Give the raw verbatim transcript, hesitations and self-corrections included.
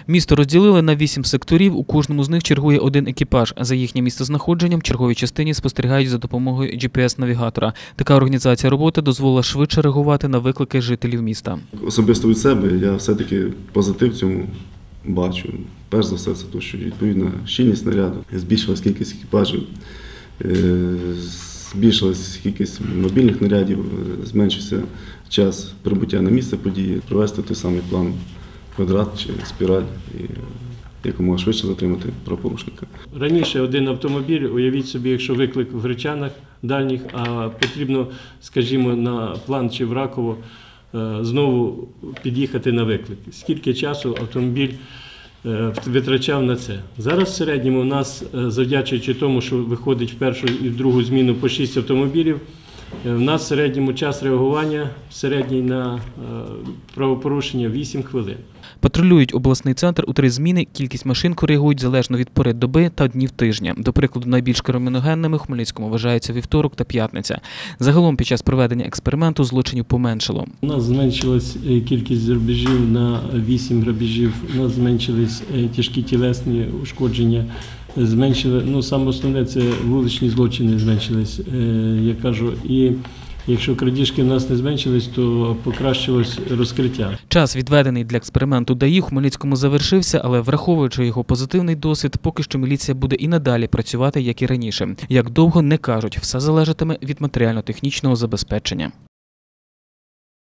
Місто розділили на вісім секторів, у кожному з них чергує один екіпаж. За їхнім місцезнаходженням в черговій частині спостерігають за допомогою джі пі ес-навігатора. Така організація роботи дозволила швидше реагувати на виклики жителів міста. Особисто від себе я все-таки позитив в цьому бачу. Перш за все, це те, що відповідна щільність наряду, збільшилась кількість екіпажів, збільшилась кількість мобільних нарядів, зменшився час прибуття на місце події, провести той самий план квадрат чи спіраль і якомога швидше затримати правопорушника. Раніше один автомобіль, уявіть собі, якщо виклик в Гречанах дальніх, а потрібно, скажімо, на план чи в Раково знову під'їхати на виклик. Скільки часу автомобіль витрачав на це. Зараз в середньому у нас, завдячуючи тому, що виходить в першу і в другу зміну по шість автомобілів, у нас в середньому час реагування середній на правопорушення вісім хвилин. Патрулюють обласний центр у три зміни, кількість машин коригують залежно від пори доби та днів тижня. До прикладу, найбільш криміногенними в Хмельницькому вважаються вівторок та п'ятниця. Загалом під час проведення експерименту злочинів поменшало. У нас зменшилась кількість грабежів на вісім грабежів, у нас зменшились тяжкі тілесні ушкодження, зменшили, ну саме основне це вуличні злочини зменшились, я кажу, і якщо крадіжки в нас не зменшились, то покращилось розкриття. Час, відведений для експерименту ДАІ, в Хмельницькому завершився, але враховуючи його позитивний досвід, поки що міліція буде і надалі працювати, як і раніше. Як довго, не кажуть, все залежатиме від матеріально-технічного забезпечення.